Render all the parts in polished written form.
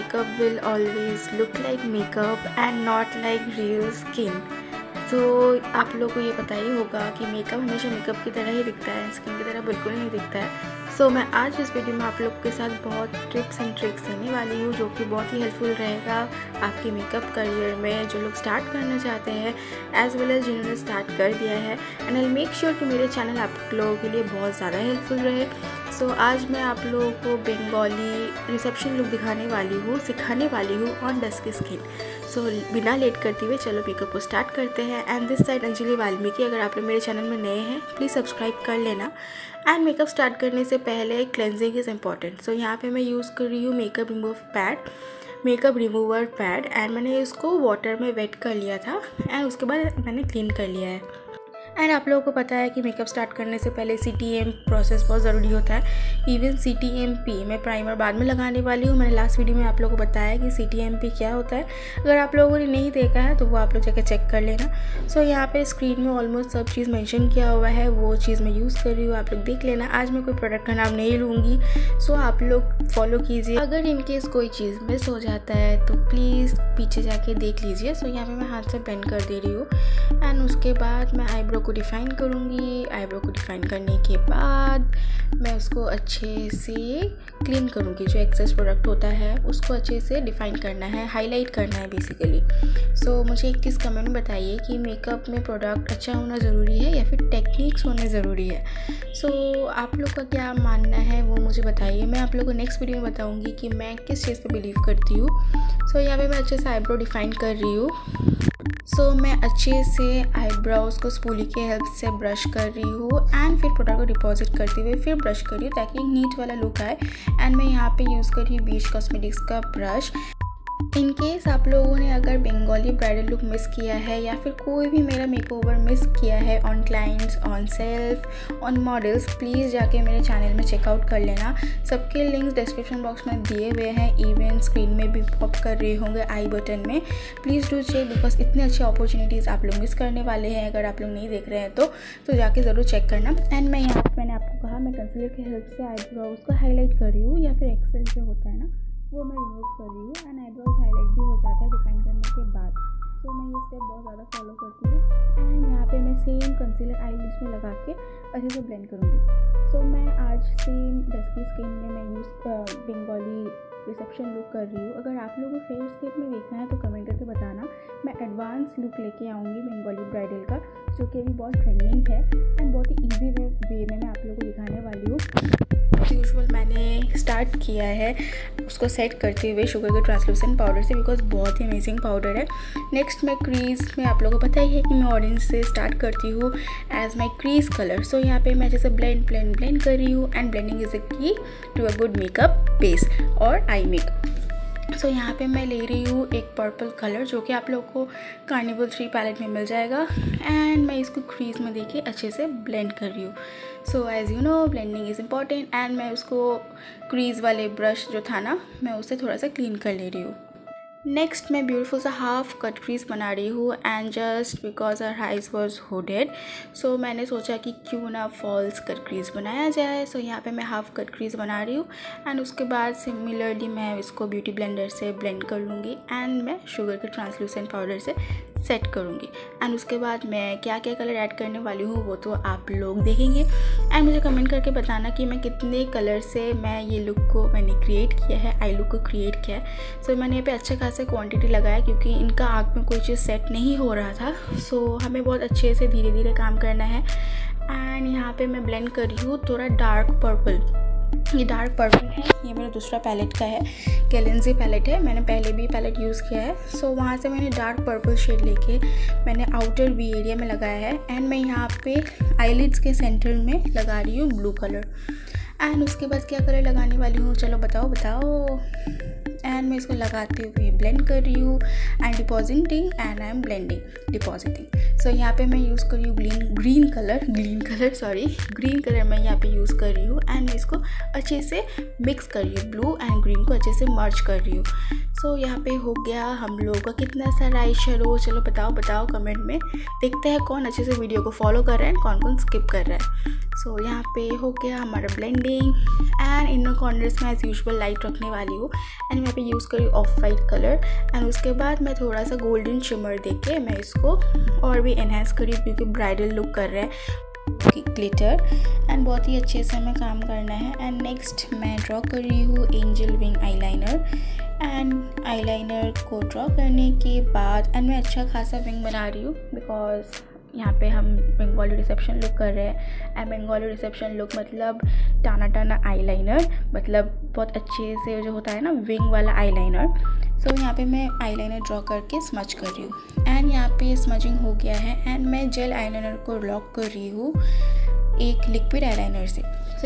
makeup will always look like makeup and not like real skin. तो आप लोगों को ये पता ही होगा कि मेकअप हमेशा मेकअप की तरह ही दिखता है, स्किन की तरह बिल्कुल नहीं दिखता है। मैं आज इस वीडियो में आप लोगों के साथ बहुत टिप्स एंड ट्रिक्स देने वाली हूँ जो कि बहुत ही हेल्पफुल रहेगा आपके मेकअप करियर में, जो लोग स्टार्ट करना चाहते हैं एज वेल एज जिन्होंने स्टार्ट कर दिया है। एंड आई मेक श्योर कि मेरे चैनल आप लोगों के लिए बहुत ज़्यादा हेल्पफुल रहे। आज मैं आप लोगों को बंगाली रिसेप्शन लुक सिखाने वाली हूँ ऑन डस्की स्किन। बिना लेट करते हुए चलो मेकअप को स्टार्ट करते हैं। And this side Anjali Valmiki. अगर आप लोग मेरे चैनल में नए हैं प्लीज़ सब्सक्राइब कर लेना। एंड मेकअप स्टार्ट करने से पहले क्लेंजिंग इज़ इम्पॉर्टेंट। यहाँ पे मैं यूज़ कर रही हूँ मेकअप रिमूवर पैड एंड मैंने इसको वाटर में वेट कर लिया था एंड उसके बाद मैंने क्लीन कर लिया है। एंड आप लोगों को पता है कि मेकअप स्टार्ट करने से पहले CTM प्रोसेस बहुत ज़रूरी होता है। इवन CTMP मैं प्राइमर बाद में लगाने वाली हूँ। मैंने लास्ट वीडियो में आप लोगों को बताया कि CTMP क्या होता है। अगर आप लोगों ने नहीं देखा है तो वो आप लोग जाकर चेक कर लेना। यहाँ पे स्क्रीन में ऑलमोस्ट सब चीज़ मेंशन किया हुआ है, वो चीज़ मैं यूज़ कर रही हूँ, आप लोग देख लेना। आज मैं कोई प्रोडक्ट का नाम नहीं लूँगी, आप लोग फॉलो कीजिए। अगर इनकेस कोई चीज़ मिस हो जाता है तो प्लीज़ पीछे जाके देख लीजिए। यहाँ पे मैं हाथ से ब्लेंड कर दे रही हूँ एंड उसके बाद मैं आईब्रो को डिफ़ाइन करूँगी। आईब्रो को डिफ़ाइन करने के बाद मैं उसको अच्छे से क्लीन करूँगी। जो एक्सेस प्रोडक्ट होता है उसको अच्छे से डिफ़ाइन करना है, हाईलाइट करना है बेसिकली। मुझे एक चीज़ कमेंट में बताइए कि मेकअप में प्रोडक्ट अच्छा होना ज़रूरी है या फिर टेक्निक्स होने ज़रूरी है। आप लोग का क्या मानना है वो मुझे बताइए। मैं आप लोगों को नेक्स्ट वीडियो में बताऊँगी कि मैं किस चीज़ पे बिलीव करती हूँ। यहाँ पे मैं अच्छे से आईब्रो डिफ़ाइन कर रही हूँ। मैं अच्छे से आईब्रोज को स्पूली के हेल्प से ब्रश कर रही हूँ एंड फिर प्रोडक्ट को डिपॉजिट करते हुए फिर ब्रश कर रही हूँ ताकि एक नीट वाला लुक आए। एंड मैं यहाँ पे यूज़ कर रही हूँ बीच कॉस्मेटिक्स का ब्रश। इन केस आप लोगों ने अगर बंगाली ब्राइडल लुक मिस किया है या फिर कोई भी मेरा मेकओवर मिस किया है on clients, on self, on models, please जाके मेरे चैनल में चेकआउट कर लेना। सबके लिंक्स डिस्क्रिप्शन बॉक्स में दिए हुए हैं, इवन स्क्रीन में भी पॉप कर रहे होंगे आई बटन में। प्लीज़ डू चेक बिकॉज इतनी अच्छी अपॉर्चुनिटीज़ आप लोग मिस करने वाले हैं अगर आप लोग नहीं देख रहे हैं तो जाके ज़रूर चेक करना। एंड मैंने आपको कहा मैं कंसीलर की हेल्प से आईब्रोज को हाईलाइट कर रही हूँ या फिर एक्सेल जो होता है ना वो मैं रिमूव कर रही हूँ एंड आईब्रोज हाईलाइट भी हो जाता है डिफाइन करने के बाद। मैं ये स्टेप बहुत ज़्यादा फॉलो करती हूँ एंड यहाँ पे मैं सेम कंसीलर आईलिड्स में लगा के अच्छे से ब्लेंड करूँगी। मैं आज सेम डस्की स्किन में मैं यूज़ बंगाली रिसेप्शन लुक कर रही हूँ। अगर आप लोगों को फेयर स्केप में देखना है तो कमेंट करके बताना। मैं एडवांस लुक लेके आऊँगी बंगाली ब्राइडल का जो कि अभी बहुत ट्रेंडिंग है एंड बहुत ही ईजी वे में मैं आप लोगों को दिखाने वाली हूँ। यूजुअल मैंने स्टार्ट किया है उसको सेट करते हुए शुगर के ट्रांसलूसेंट पाउडर से बिकॉज बहुत ही अमेजिंग पाउडर है। नेक्स्ट मैं क्रीज में आप लोगों को पता ही है कि मैं ऑरेंज से स्टार्ट करती हूँ एज माई क्रीज कलर। यहाँ पे मैं जैसे ब्लेंड कर रही हूँ and blending is a key to a good makeup base और आई मेकअप। यहाँ पे मैं ले रही हूँ एक पर्पल कलर जो कि आप लोग को कार्निवल 3 पैलेट में मिल जाएगा एंड मैं इसको क्रीज में देके अच्छे से ब्लेंड कर रही हूँ। As you know blending is important and मैं उसको क्रीज वाले ब्रश जो था ना मैं उससे थोड़ा सा क्लीन कर ले रही हूँ। नेक्स्ट मैं ब्यूटीफुल सा हाफ कट क्रीज बना रही हूँ and just because our eyes was hooded मैंने सोचा कि क्यों ना फॉल्स कट क्रीज बनाया जाए। यहाँ पे मैं हाफ कट क्रीज बना रही हूँ एंड उसके बाद सिमिलरली मैं इसको ब्यूटी ब्लेंडर से ब्लेंड कर लूँगी एंड मैं शुगर के ट्रांसलूसेंट पाउडर से सेट करूँगी। एंड उसके बाद मैं क्या क्या कलर ऐड करने वाली हूँ वो तो आप लोग देखेंगे एंड मुझे कमेंट करके बताना कि मैं कितने कलर से मैं ये लुक को मैंने क्रिएट किया है, आई लुक को क्रिएट किया है। मैंने यहाँ पे अच्छा खासा क्वांटिटी लगाया क्योंकि इनका आँख में कोई चीज़ सेट नहीं हो रहा था। हमें बहुत अच्छे से धीरे धीरे काम करना है। एंड यहाँ पे मैं ब्लेंड कर रही हूँ थोड़ा डार्क पर्पल। ये डार्क पर्पल है, ये मेरा दूसरा पैलेट का है, कैलेंजी पैलेट है। मैंने पहले भी पैलेट यूज़ किया है। वहाँ से मैंने डार्क पर्पल शेड लेके मैंने आउटर वी एरिया में लगाया है एंड मैं यहाँ पे आईलिड्स के सेंटर में लगा रही हूँ ब्लू कलर। एंड उसके बाद क्या कलर लगाने वाली हूँ चलो बताओ। एंड मैं इसको लगाते हुए ब्लेंड कर रही हूँ and depositing and I am blending depositing. यहाँ पे मैं यूज़ कर रही हूँ ग्रीन कलर मैं यहाँ पे यूज़ कर रही हूँ एंड इसको अच्छे से मिक्स कर रही हूँ, ब्लू एंड ग्रीन को अच्छे से मर्ज कर रही हूँ। यहाँ पे हो गया हम लोगों का कितना सारा आई शेडो। चलो बताओ कमेंट में, देखते हैं कौन अच्छे से वीडियो को फॉलो कर रहा है कौन स्किप कर रहा है। सो यहाँ पे हो गया हमारा ब्लेंडिंग एंड इनर कॉर्नर्स में एज यूजुअल लाइट रखने वाली हूँ एंड मैं पे यूज़ करी ऑफ वाइट कलर एंड उसके बाद मैं थोड़ा सा गोल्डन शिमर देके मैं इसको और भी एनहेंस करी क्योंकि ब्राइडल लुक कर रहा है ग्लिटर एंड बहुत ही अच्छे से हमें काम करना है। एंड नेक्स्ट मैं ड्रॉ कर रही हूँ angel wing eyeliner and eyeliner को ड्रॉ करने के बाद एंड मैं अच्छा खासा विंग बना रही हूँ बिकॉज यहाँ पे हम बंगाली रिसेप्शन लुक कर रहे हैं एंड बंगाली रिसेप्शन लुक मतलब टाना टाना आईलाइनर, मतलब बहुत अच्छे से जो होता है ना विंग वाला आईलाइनर। सो यहाँ पे मैं आईलाइनर ड्रॉ करके स्मच कर रही हूँ एंड यहाँ पे स्मचिंग हो गया है एंड मैं जेल आईलाइनर को लॉक कर रही हूँ एक लिक्विड आईलाइनर से।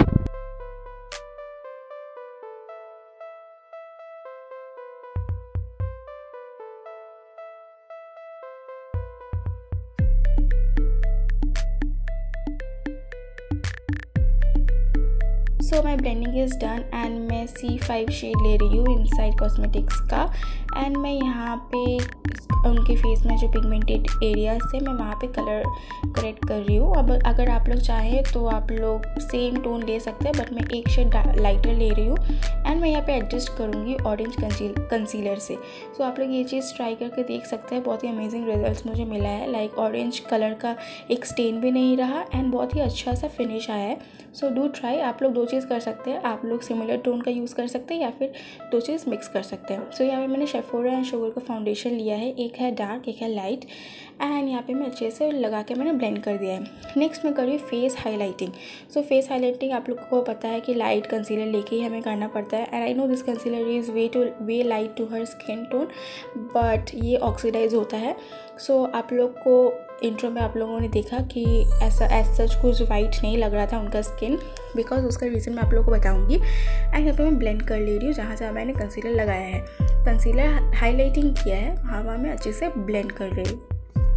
So my blending is done and मैं C5 शेड ले रही हूँ इनसाइड कॉस्मेटिक्स का एंड मैं यहाँ पे उनके फेस में जो पिगमेंटेड एरियाज थे मैं वहाँ पे कलर करेक्ट कर रही हूँ। अब अगर आप लोग चाहें तो आप लोग सेम टोन ले सकते हैं बट मैं एक शेड लाइटर ले रही हूँ एंड मैं यहाँ पे एडजस्ट करूँगी ऑरेंज कंसीलर से। सो आप लोग ये चीज़ ट्राई करके देख सकते हैं, बहुत ही अमेजिंग रिजल्ट्स मुझे मिला है। लाइक ऑरेंज कलर का एक स्टेन भी नहीं रहा एंड बहुत ही अच्छा सा फिनिश आया है। So do try. आप लोग दो चीज़ कर सकते हैं, आप लोग सिमिलर टोन का यूज़ कर सकते हैं या फिर दो चीज़ मिक्स कर सकते हैं। सो यहाँ पे मैंने सेफोरा एंड शुगर का फाउंडेशन लिया है, एक है डार्क एक है लाइट एंड यहाँ पे मैं अच्छे से लगा के मैंने ब्लेंड कर दिया है। नेक्स्ट मैं करूँ face highlighting. So face highlighting आप लोगों को पता है कि लाइट कंसीलर लेके ही हमें करना पड़ता है and I know this concealer is way light to her skin tone but ये ऑक्सीडाइज होता है। सो आप लोग को इंट्रो में आप लोगों ने देखा कि ऐसा एज सच कुछ वाइट नहीं लग रहा था उनका स्किन, बिकॉज उसका रीज़न मैं आप लोगों को बताऊंगी। एंड यहाँ पे मैं ब्लेंड कर ले रही हूँ जहाँ जहाँ मैंने कंसीलर लगाया है, कंसीलर हाईलाइटिंग किया है वहाँ मैं अच्छे से ब्लेंड कर रही हूँ।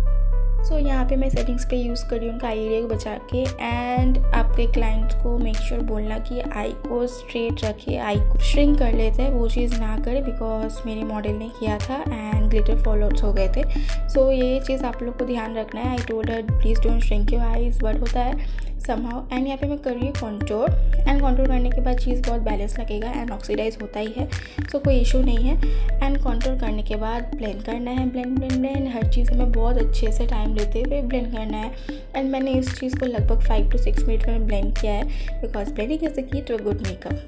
सो यहाँ पे मैं सेटिंग स्प्रे यूज़ कर रही हूँ उनका आई एरिया को बचा के एंड आपके क्लाइंट्स को मेक श्योर बोलना कि आई को स्ट्रेट रखिए, आई को श्रिंक कर लेते हैं वो चीज़ ना करें बिकॉज मेरे मॉडल ने किया था एंड ग्लिटर फॉल आउट्स हो गए थे। सो ये चीज़ आप लोग को ध्यान रखना है। I told her please don't shrink your eyes but होता है समहाउ। एंड यहाँ पे मैं कर रही हूँ कॉन्टोर एंड कॉन्टोर करने के बाद चीज़ बहुत बैलेंस लगेगा एंड ऑक्सीडाइज होता ही है सो कोई इशू नहीं है। एंड कॉन्टोर करने के बाद ब्लेंड करना है, ब्लेंड हर चीज़ हमें बहुत अच्छे से टाइम लेते हुए ब्लेंड करना है। एंड मैंने इस चीज़ को लगभग 5 to 6 मिनट में ब्लेंड किया है because blending is the key to a good makeup.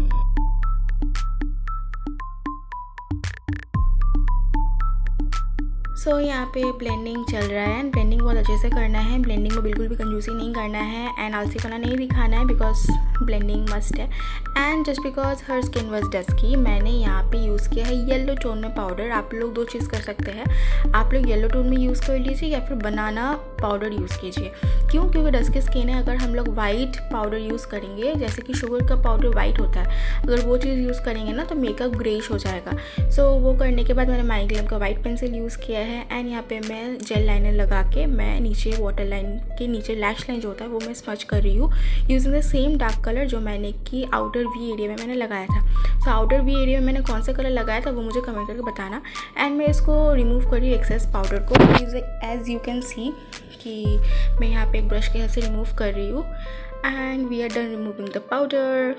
So यहाँ पे ब्लेंडिंग चल रहा है एंड ब्लेंडिंग बहुत अच्छे से करना है। ब्लेंडिंग में बिल्कुल भी कंजूसी नहीं करना है एंड आलसीपना नहीं दिखाना है बिकॉज ब्लेंडिंग मस्ट है। And just because her skin was dusky मैंने यहाँ पे यूज़ किया है येलो टोन में पाउडर। आप लोग दो चीज़ कर सकते हैं, आप लोग येलो टोन में यूज़ कर लीजिए या फिर बनाना पाउडर यूज़ कीजिए। क्यों? क्योंकि डस्की स्किन है, अगर हम लोग वाइट पाउडर यूज़ करेंगे जैसे कि शुगर का पाउडर वाइट होता है, अगर वो चीज़ यूज़ करेंगे ना तो मेकअप ग्रेश हो जाएगा। सो वो करने के बाद मैंने माइग्लेम का वाइट पेंसिल यूज़ किया है एंड यहाँ पे मैं जेल लाइनर लगा के मैं नीचे वाटर लाइन के नीचे लैश लाइन जो होता है वो मैं स्मच कर रही हूँ using the same dark colour जो मैंने की आउटर वी एरिया में मैंने लगाया था। सो आउटर वी एरिया में मैंने कौन सा कलर लगाया था वो मुझे कमेंट करके बताना। एंड मैं इसको रिमूव कर रही हूँ एक्सेस पाउडर को। एज यू कैन सी कि मैं यहाँ पे एक ब्रश के हेल्प से रिमूव कर रही हूँ and we are done removing the powder.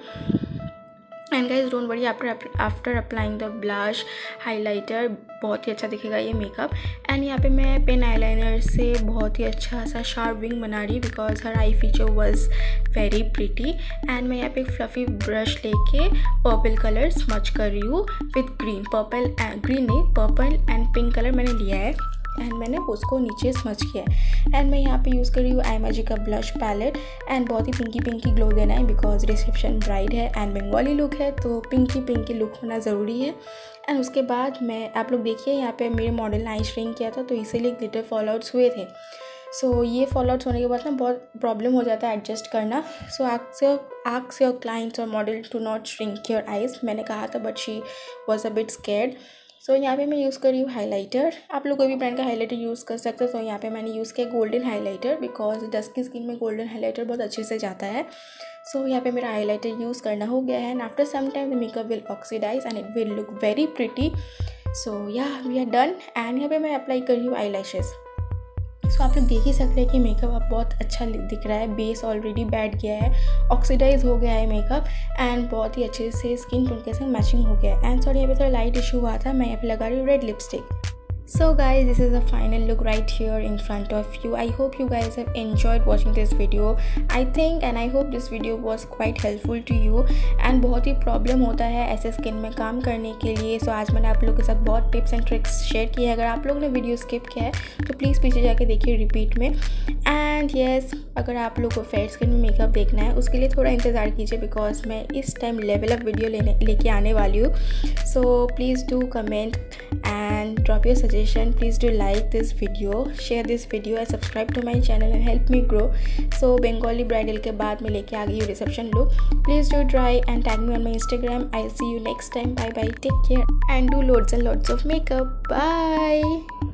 And guys don't worry after applying the blush highlighter बहुत ही अच्छा दिखेगा ये मेकअप। एंड यहाँ पे मैं पेन आईलाइनर से बहुत ही अच्छा सा शार्प विंग बना रही because her eye feature was very pretty. And मैं यहाँ पे एक फ्लफी ब्रश लेके पर्पल कलर स्मच कर रही हूँ विथ ग्रीन, ग्रीन नहीं पर्पल एंड पिंक कलर मैंने लिया है एंड मैंने उसको नीचे स्मच किया है। एंड मैं यहाँ पे यूज़ कर रही हूँ आई मैजिक का ब्लश पैलेट एंड बहुत ही पिंकी ग्लो देना है बिकॉज रिसेप्शन ब्राइड है एंड बंगाली लुक है तो पिंकी लुक होना ज़रूरी है। एंड उसके बाद मैं आप लोग देखिए यहाँ पे मेरे मॉडल ने आई श्रिंक किया था तो इसीलिए ग्लिटर फॉल आउट्स हुए थे। सो ये फॉल आउट्स होने के बाद ना बहुत प्रॉब्लम हो जाता है एडजस्ट करना। सो आस्क योर क्लाइंट्स और model to not shrink your eyes, मैंने कहा था but she was a bit scared. So यहाँ पे मैं यूज़ कर रही हूँ हाइलाइटर। आप लोग कोई भी ब्रांड का हाइलाइटर यूज़ कर सकते हो। तो यहाँ पे मैंने यूज़ किया golden highlighter because dusky skin में गोल्डन हाइलाइटर बहुत अच्छे से जाता है। सो यहाँ पे मेरा हाइलाइटर यूज़ करना हो गया है and after some time the makeup will oxidise and it will look very pretty. So yeah we are done. And यहाँ पे मैं अप्लाई कर रही हूँ आई लैशेज़। सो आप लोग देख ही सकते हैं कि मेकअप अब बहुत अच्छा दिख रहा है, बेस ऑलरेडी बैठ गया है, ऑक्सीडाइज हो गया है मेकअप एंड बहुत ही अच्छे से स्किन टोन के साथ मैचिंग हो गया है। एंड सॉरी यहाँ पे थोड़ा लाइट इशू हुआ था, मैं यहाँ पे लगा रही हूँ red lipstick. So guys, this is the final look right here in front of you. I hope you guys have enjoyed watching this video. I think and I hope this video was quite helpful to you. And बहुत ही problem होता है ऐसे skin में काम करने के लिए। सो आज मैंने आप लोगों के साथ बहुत टिप्स एंड ट्रिक्स शेयर की है। अगर आप लोगों ने वीडियो स्किप किया है तो प्लीज़ पीछे जाके देखिए रिपीट में। एंड येस, अगर आप लोग को फेयर स्किन में मेकअप देखना है उसके लिए थोड़ा इंतज़ार कीजिए, बिकॉज मैं इस टाइम लेवल अप वीडियो लेके आने वाली हूँ। So please do comment and drop your suggestion. Please do like this video, share this video and subscribe to my channel and help me grow. So Bengali bridal के बाद मैं लेके आ गई हूँ reception look. Please do try and tag me on my Instagram. I'll see you next time. Bye bye, take care and do loads and loads of makeup. Bye.